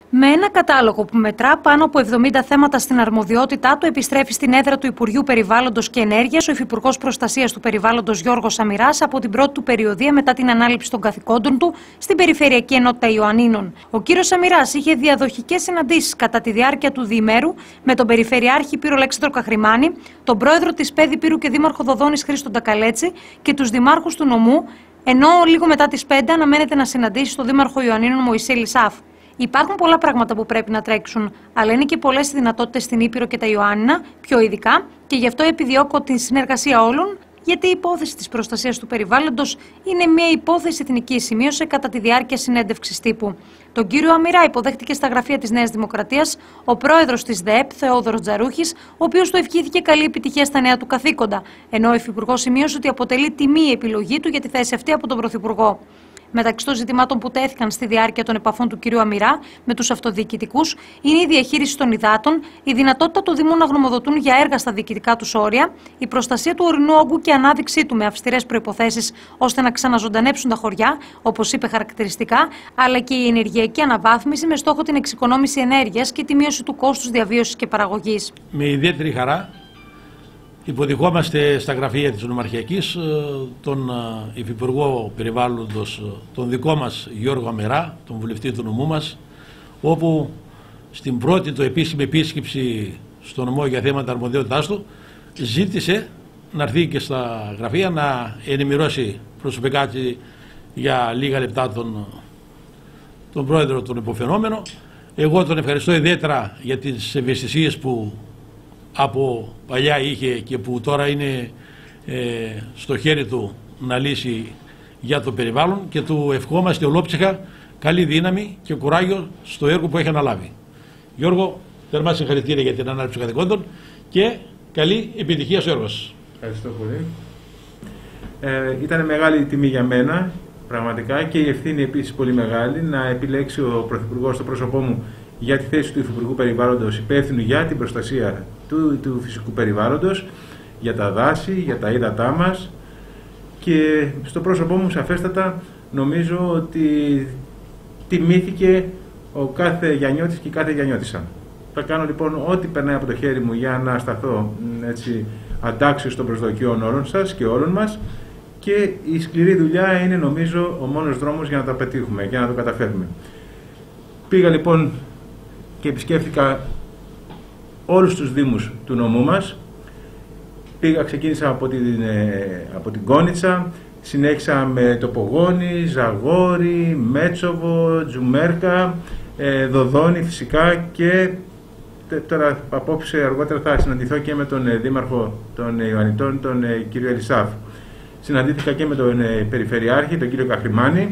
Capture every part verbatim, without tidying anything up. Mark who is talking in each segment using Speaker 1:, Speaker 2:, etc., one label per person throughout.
Speaker 1: Με ένα κατάλογο που μετρά πάνω από εβδομήντα θέματα στην αρμοδιότητά του, επιστρέφει στην έδρα του Υπουργείου Περιβάλλοντος και Ενέργειας ο Υφυπουργός Προστασίας του Περιβάλλοντος Γιώργος Αμυράς από την πρώτη του περιοδεία μετά την ανάληψη των καθηκόντων του στην Περιφερειακή Ενότητα Ιωαννίνων. Ο κύριος Αμυράς είχε διαδοχικές συναντήσεις κατά τη διάρκεια του διημέρου με τον Περιφερειάρχη Πύρο Αλέξανδρο Καχρημάνη, τον πρόεδρο της ΠΕΔ Πύρου και δήμαρχο Δοδόνης Χρήστο Ντακαλέτση και τους δημάρχους του νομού, ενώ λίγο μετά τις πέντε αναμένεται να συναντήσει τον δήμαρχο Ιωαννίνων Μωυσή Ελισάφ. Υπάρχουν πολλά πράγματα που πρέπει να τρέξουν, αλλά είναι και πολλές δυνατότητες στην Ήπειρο και τα Ιωάννινα, πιο ειδικά, και γι' αυτό επιδιώκω τη συνεργασία όλων, γιατί η υπόθεση της προστασίας του περιβάλλοντος είναι μια υπόθεση εθνικής, σημείωσε κατά τη διάρκεια συνέντευξης τύπου. Τον κύριο Αμυρά υποδέχτηκε στα γραφεία της Νέας Δημοκρατίας ο πρόεδρος της ΔΕΕΠ, Θεόδωρος Τζαρούχης, ο οποίος του ευχήθηκε καλή επιτυχία στα νέα του καθήκοντα, ενώ ο Υφυπουργός σημείωσε ότι αποτελεί τιμή η επιλογή του για τη θέση αυτή από τον Πρωθυπουργό. Μεταξύ των ζητημάτων που τέθηκαν στη διάρκεια των επαφών του κ. Αμυρά με τους αυτοδιοικητικούς είναι η διαχείριση των υδάτων, η δυνατότητα του Δήμου να γνωμοδοτούν για έργα στα διοικητικά τους όρια, η προστασία του ορεινού όγκου και ανάδειξή του με αυστηρές προϋποθέσεις ώστε να ξαναζωντανέψουν τα χωριά, όπως είπε χαρακτηριστικά, αλλά και η ενεργειακή αναβάθμιση με στόχο την εξοικονόμηση ενέργειας και τη μείωση του κόστους διαβίωσης και παραγωγής.
Speaker 2: Με ιδιαίτερη χαρά υποδεχόμαστε στα γραφεία της Νομαρχιακής τον Υφυπουργό Περιβάλλοντος, τον δικό μας Γιώργο Αμυρά, τον βουλευτή του νομού μας, όπου στην πρώτη του επίσημη επίσκεψη στο νομό για θέματα αρμοδιότητάς του ζήτησε να έρθει και στα γραφεία να ενημερώσει προσωπικά για λίγα λεπτά τον, τον πρόεδρο, τον υποφαινόμενο. Εγώ τον ευχαριστώ ιδιαίτερα για τις ευαισθησίες που από παλιά είχε και που τώρα είναι ε, στο χέρι του να λύσει για το περιβάλλον, και του ευχόμαστε ολόψυχα καλή δύναμη και κουράγιο στο έργο που έχει αναλάβει. Γιώργο, θερμά συγχαρητήρια για την ανάληψη των καθηκόντων και καλή επιτυχία στο έργο σας.
Speaker 3: Ευχαριστώ πολύ. Ε, ήταν μεγάλη τιμή για μένα πραγματικά, και η ευθύνη επίσης πολύ μεγάλη να επιλέξει ο Πρωθυπουργός το πρόσωπό μου για τη θέση του Υφυπουργού Περιβάλλοντος, υπεύθυνου για την προστασία του, του φυσικού περιβάλλοντος, για τα δάση, για τα ύδατά μας, και στο πρόσωπό μου σαφέστατα νομίζω ότι τιμήθηκε ο κάθε Γιαννιώτης και η κάθε Γιαννιώτισσα. Θα κάνω λοιπόν ό,τι περνάει από το χέρι μου για να σταθώ έτσι αντάξιος των προσδοκιών όλων σας και όλων μας, και η σκληρή δουλειά είναι νομίζω ο μόνος δρόμος για να τα πετύχουμε, για να το καταφέρουμε. Πήγα λοιπόν και επισκέφθηκα όλους τους δήμους του νομού μας. Πήγα, ξεκίνησα από την, από την Κόνιτσα, συνέχισα με Τοπογόνη, Ζαγόρι, Μέτσοβο, Τζουμέρκα, ε, Δοδόνη φυσικά, και τώρα απόψε αργότερα θα συναντηθώ και με τον ε, δήμαρχο των Ιωαννιτών, τον ε, κύριο Ελισάφ. Συναντήθηκα και με τον ε, Περιφερειάρχη, τον κύριο Καχρημάνη.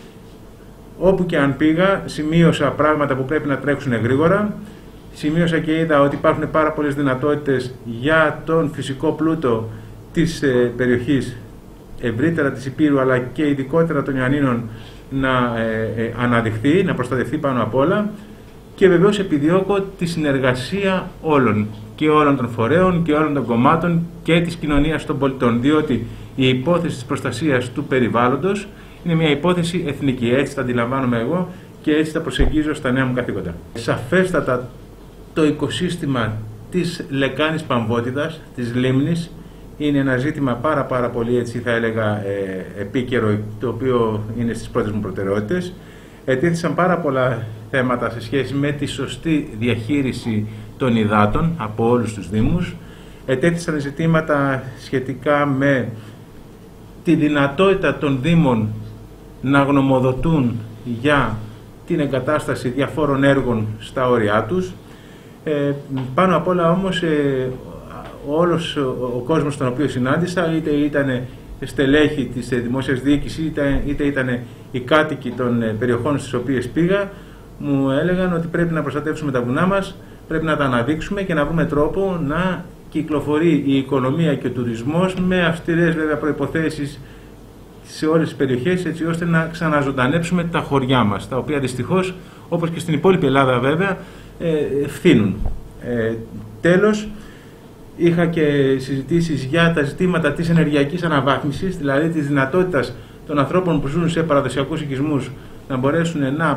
Speaker 3: Όπου και αν πήγα, σημείωσα πράγματα που πρέπει να τρέξουν γρήγορα. Σημείωσα και είδα ότι υπάρχουν πάρα πολλές δυνατότητες για τον φυσικό πλούτο της ε, περιοχής, ευρύτερα της Υπήρου, αλλά και ειδικότερα των Ιωαννίνων, να ε, ε, αναδειχθεί, να προστατευτεί πάνω απ' όλα. Και βεβαίως επιδιώκω τη συνεργασία όλων, και όλων των φορέων και όλων των κομμάτων και της κοινωνίας των πολιτών, διότι η υπόθεση της προστασίας του περιβάλλοντος είναι μια υπόθεση εθνική, έτσι τα αντιλαμβάνομαι εγώ και έτσι τα προσεγγίζω στα νέα μου καθήκοντα. Σαφέστατα το οικοσύστημα της λεκάνης Παμβότιδας, της λίμνης, είναι ένα ζήτημα πάρα πάρα πολύ, έτσι θα έλεγα, ε, επίκαιρο, το οποίο είναι στις πρώτες μου προτεραιότητες. Ετέθησαν πάρα πολλά θέματα σε σχέση με τη σωστή διαχείριση των υδάτων από όλους τους δήμους. Ετέθησαν ζητήματα σχετικά με τη δυνατότητα των δήμων να γνωμοδοτούν για την εγκατάσταση διαφόρων έργων στα όρια τους. Ε, πάνω απ' όλα όμως ε, όλος ο, ο κόσμος τον οποίο συνάντησα, είτε ήταν στελέχη της δημόσιας διοίκησης, είτε, είτε ήταν οι κάτοικοι των περιοχών στις οποίες πήγα, μου έλεγαν ότι πρέπει να προστατεύσουμε τα βουνά μας, πρέπει να τα αναδείξουμε και να βρούμε τρόπο να κυκλοφορεί η οικονομία και ο τουρισμός με αυστηρές βέβαια προϋποθέσεις σε όλες τις περιοχές, έτσι ώστε να ξαναζωντανέψουμε τα χωριά μας, τα οποία δυστυχώς, όπως και στην υπόλοιπη Ελλάδα βέβαια, φθήνουν. Ε, τέλος, είχα και συζητήσεις για τα ζητήματα της ενεργειακής αναβάθμισης, δηλαδή της δυνατότητας των ανθρώπων που ζουν σε παραδοσιακούς οικισμούς να μπορέσουν να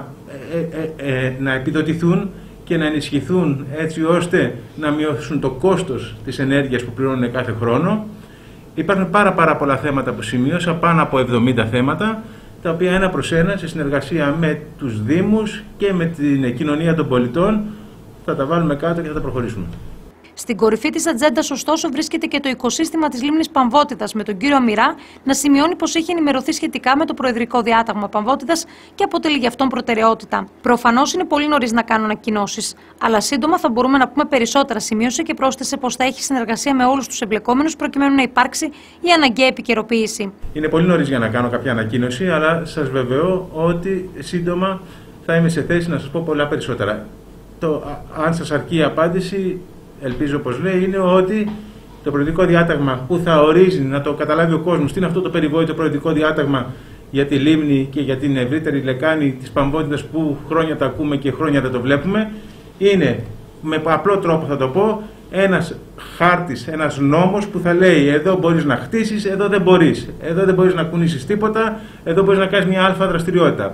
Speaker 3: ε, ε, ε, να επιδοτηθούν και να ενισχυθούν έτσι ώστε να μειώσουν το κόστος της ενέργειας που πληρώνουν κάθε χρόνο. Υπάρχουν πάρα, πάρα πολλά θέματα που σημείωσα, πάνω από εβδομήντα θέματα, τα οποία ένα προς ένα σε συνεργασία με τους Δήμους και με την κοινωνία των πολιτών θα τα βάλουμε κάτω και θα τα προχωρήσουμε.
Speaker 1: Στην κορυφή της ατζέντας, ωστόσο, βρίσκεται και το οικοσύστημα της λίμνης Παμβότητας, με τον κύριο Αμυρά να σημειώνει πως έχει ενημερωθεί σχετικά με το Προεδρικό Διάταγμα Παμβότητας και αποτελεί γι' αυτόν προτεραιότητα. Προφανώς είναι πολύ νωρίς να κάνω ανακοινώσεις, αλλά σύντομα θα μπορούμε να πούμε περισσότερα. Σημείωσε και πρόσθεσε πως θα έχει συνεργασία με όλους τους εμπλεκόμενους προκειμένου να υπάρξει η αναγκαία επικαιροποίηση.
Speaker 3: Είναι πολύ νωρίς για να κάνω κάποια ανακοίνωση, αλλά σας βεβαιώ ότι σύντομα θα είμαι σε θέση να σας πω πολλά περισσότερα. Το, αν σας αρκεί η απάντηση, ελπίζω πως λέει, είναι ότι το Προεδρικό Διάταγμα που θα ορίζει, να το καταλάβει ο κόσμος, τι είναι αυτό το περιβόητο Προεδρικό Διάταγμα για τη λίμνη και για την ευρύτερη λεκάνη της Παμβότητας που χρόνια τα ακούμε και χρόνια δεν το βλέπουμε, είναι, με απλό τρόπο θα το πω, ένας χάρτης, ένας νόμος που θα λέει εδώ μπορείς να χτίσεις, εδώ δεν μπορείς, εδώ δεν μπορείς να κουνήσεις τίποτα, εδώ μπορείς να κάνεις μια αλφα δραστηριότητα.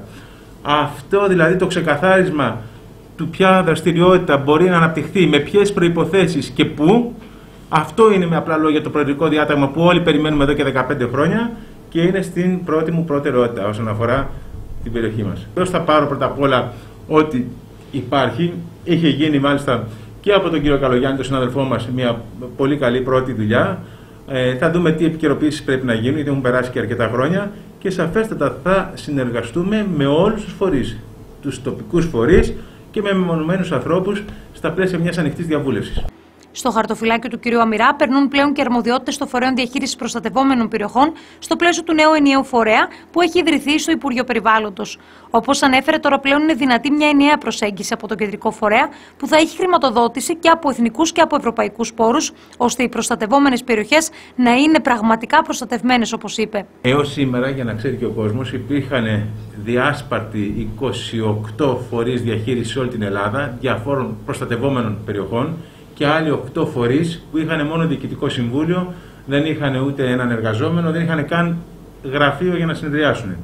Speaker 3: Αυτό δηλαδή το ξεκαθάρισμα του ποια δραστηριότητα μπορεί να αναπτυχθεί, με ποιες προϋποθέσεις και πού, αυτό είναι με απλά λόγια το Προεδρικό Διάταγμα που όλοι περιμένουμε εδώ και δεκαπέντε χρόνια και είναι στην πρώτη μου προτεραιότητα όσον αφορά την περιοχή μας. Εδώ θα πάρω πρώτα απ' όλα ότι υπάρχει, είχε γίνει μάλιστα και από τον κύριο Καλογιάννη, τον συνάδελφό μας, μια πολύ καλή πρώτη δουλειά. Ε, θα δούμε τι επικαιροποιήσεις πρέπει να γίνουν, γιατί έχουν περάσει και αρκετά χρόνια και σαφέστατα θα συνεργαστούμε με όλους τους φορείς, τους τοπικούς φορείς και με μεμονωμένους ανθρώπους στα πλαίσια μιας ανοιχτής διαβούλευσης.
Speaker 1: Στο χαρτοφυλάκιο του κ. Αμυρά περνούν πλέον και αρμοδιότητες των φορέων διαχείρισης προστατευόμενων περιοχών στο πλαίσιο του νέου ενιαίου φορέα που έχει ιδρυθεί στο Υπουργείο Περιβάλλοντος. Όπως ανέφερε, τώρα πλέον είναι δυνατή μια ενιαία προσέγγιση από τον κεντρικό φορέα που θα έχει χρηματοδότηση και από εθνικούς και από ευρωπαϊκούς πόρους, ώστε οι προστατευόμενες περιοχές να είναι πραγματικά προστατευμένες, όπως είπε.
Speaker 3: Έως σήμερα, για να ξέρει και ο κόσμος, υπήρχαν διάσπαρτοι είκοσι οκτώ φορείς διαχείρισης σε όλη την Ελλάδα διαφόρων προστατευόμενων περιοχών και άλλοι οκτώ φορείς που είχαν μόνο διοικητικό συμβούλιο, δεν είχαν ούτε έναν εργαζόμενο, δεν είχαν καν γραφείο για να συνεδριάσουν.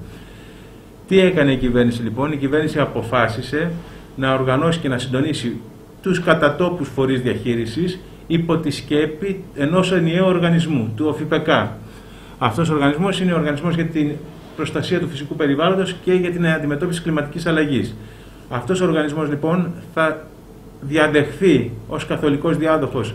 Speaker 3: Τι έκανε η κυβέρνηση λοιπόν? Η κυβέρνηση αποφάσισε να οργανώσει και να συντονίσει τους κατατόπους φορείς διαχείρισης υπό τη σκέπη ενός ενιαίου οργανισμού, του ΟΦΙΠΕΚΑ. Αυτός ο οργανισμός είναι ο Οργανισμός για την Προστασία του Φυσικού Περιβάλλοντος και για την Αντιμετώπιση Κλιματικής Αλλαγής. Αυτός ο οργανισμός λοιπόν θα διαδεχθεί ως καθολικός διάδοχος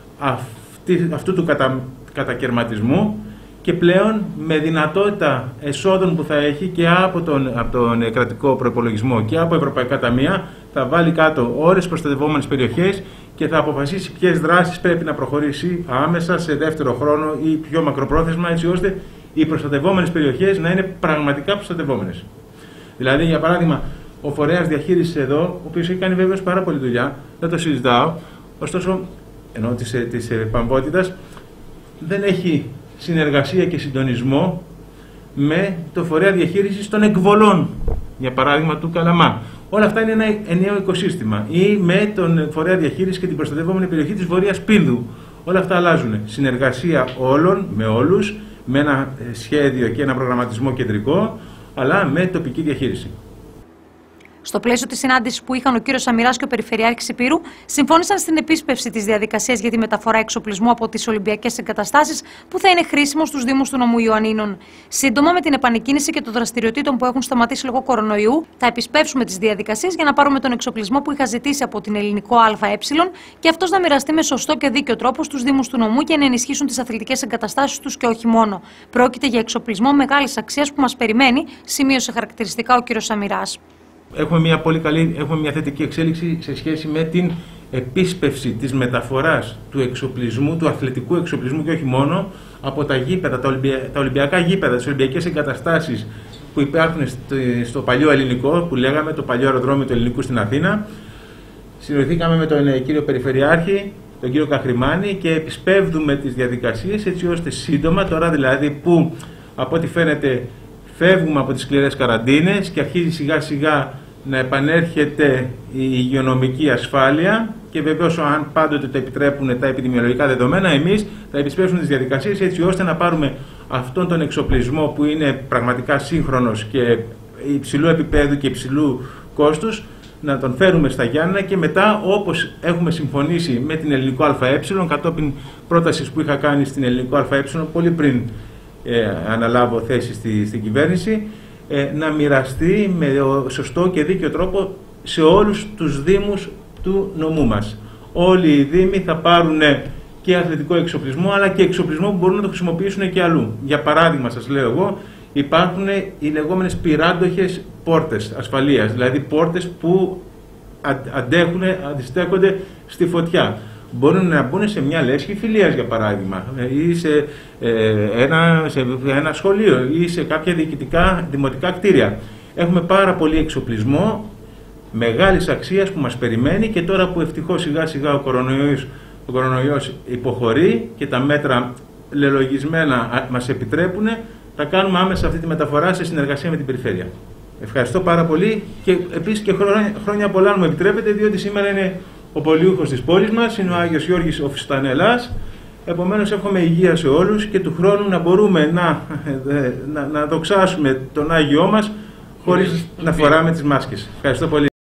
Speaker 3: αυτή, αυτού του κατα, κατακαιρματισμού και πλέον με δυνατότητα εσόδων που θα έχει και από τον, από τον κρατικό προϋπολογισμό και από ευρωπαϊκά ταμεία θα βάλει κάτω όλες τις προστατευόμενες περιοχές και θα αποφασίσει ποιες δράσεις πρέπει να προχωρήσει άμεσα σε δεύτερο χρόνο ή πιο μακροπρόθεσμα, έτσι ώστε οι προστατευόμενες περιοχές να είναι πραγματικά προστατευόμενες. Δηλαδή, για παράδειγμα, ο φορέας διαχείρισης εδώ, ο οποίος έχει κάνει βέβαιως πάρα πολλή δουλειά, δεν το συζητάω, ωστόσο, ενώ της, της Παμβότητας, δεν έχει συνεργασία και συντονισμό με το φορέα διαχείρισης των εκβολών, για παράδειγμα του Καλαμά. Όλα αυτά είναι ένα ενιαίο οικοσύστημα. Ή με τον φορέα διαχείρισης και την προστατευόμενη περιοχή της Βορείας Πίνδου. Όλα αυτά αλλάζουν. Συνεργασία όλων, με όλους, με ένα σχέδιο και ένα προγραμματισμό κεντρικό, αλλά με τοπική διαχείριση.
Speaker 1: Στο πλαίσιο της συνάντησης που είχαν ο κύριος Αμυράς και ο Περιφερειάρχης Ηπείρου, συμφώνησαν στην επίσπευση της διαδικασίας για τη μεταφορά εξοπλισμού από τις Ολυμπιακές εγκαταστάσεις που θα είναι χρήσιμο στους Δήμους του νομού Ιωαννίνων. Σύντομα, με την επανεκκίνηση και των δραστηριοτήτων που έχουν σταματήσει λόγω κορονοϊού, θα επισπεύσουμε τις διαδικασίες για να πάρουμε τον εξοπλισμό που είχα ζητήσει από την Ελληνικό ΑΕ και αυτός να μοιραστεί με σωστό και δίκαιο τρόπο στους Δήμους του νομού και να ενισχύσουν τις αθλητικές εγκαταστάσεις τους και όχι μόνο. Πρόκειται για εξοπλισμό μεγάλης αξίας που μας περιμένει, σημείωσε χαρακτηριστικά ο κύριος Αμυράς.
Speaker 3: Έχουμε μια πολύ καλή, έχουμε μια θετική εξέλιξη σε σχέση με την επίσπευση της μεταφοράς του εξοπλισμού, του αθλητικού εξοπλισμού και όχι μόνο, από τα γήπεδα, τα, Ολυμπια, τα Ολυμπιακά γήπεδα, τις Ολυμπιακές εγκαταστάσεις που υπάρχουν στο, στο παλιό ελληνικό, που λέγαμε το παλιό αεροδρόμιο του ελληνικού στην Αθήνα. Συνεργηθήκαμε με τον κύριο Περιφερειάρχη, τον κύριο Καχρημάνη και επισπεύδουμε τις διαδικασίες έτσι ώστε σύντομα, τώρα δηλαδή που από ό,τι φαίνεται φεύγουμε από τις σκληρές καραντίνες και αρχίζει σιγά σιγά να επανέρχεται η υγειονομική ασφάλεια και βεβαίως αν πάντοτε το επιτρέπουν τα επιδημιολογικά δεδομένα, εμείς θα επισπεύσουμε τις διαδικασίες έτσι ώστε να πάρουμε αυτόν τον εξοπλισμό που είναι πραγματικά σύγχρονος και υψηλού επίπεδου και υψηλού κόστους, να τον φέρουμε στα Γιάννενα και μετά, όπως έχουμε συμφωνήσει με την Ελληνικό ΑΕ, κατόπιν πρότασης που είχα κάνει στην Ελληνικό ΑΕ πολύ πριν ε, αναλάβω θέση στη, στην κυβέρνηση, ε, να μοιραστεί με σωστό και δίκαιο τρόπο σε όλους τους δήμους του νομού μας. Όλοι οι δήμοι θα πάρουν και αθλητικό εξοπλισμό, αλλά και εξοπλισμό που μπορούν να το χρησιμοποιήσουν και αλλού. Για παράδειγμα, σας λέω εγώ, υπάρχουν οι λεγόμενες πυράντοχες πόρτες ασφαλείας, δηλαδή πόρτες που αντέχουν, αντιστέκονται στη φωτιά. Μπορούν να μπουν σε μια λέσχη φιλίας, για παράδειγμα, ή σε, ε, ένα, σε ένα σχολείο ή σε κάποια διοικητικά δημοτικά κτίρια. Έχουμε πάρα πολύ εξοπλισμό μεγάλης αξίας που μας περιμένει, και τώρα που ευτυχώς σιγά σιγά ο κορονοϊός, ο κορονοϊός υποχωρεί και τα μέτρα λελογισμένα μας επιτρέπουν, θα κάνουμε άμεσα αυτή τη μεταφορά σε συνεργασία με την περιφέρεια. Ευχαριστώ πάρα πολύ και επίσης και χρόνια, χρόνια πολλά, αν μου επιτρέπετε, διότι σήμερα είναι ο πολιούχος της πόλης μας, είναι ο Άγιος Γιώργης ο Φιστανελάς. Επομένως, εύχομαι υγεία σε όλους και του χρόνου να μπορούμε να, να, να δοξάσουμε τον Άγιό μας χωρίς να φοράμε τις μάσκες. Ευχαριστώ πολύ.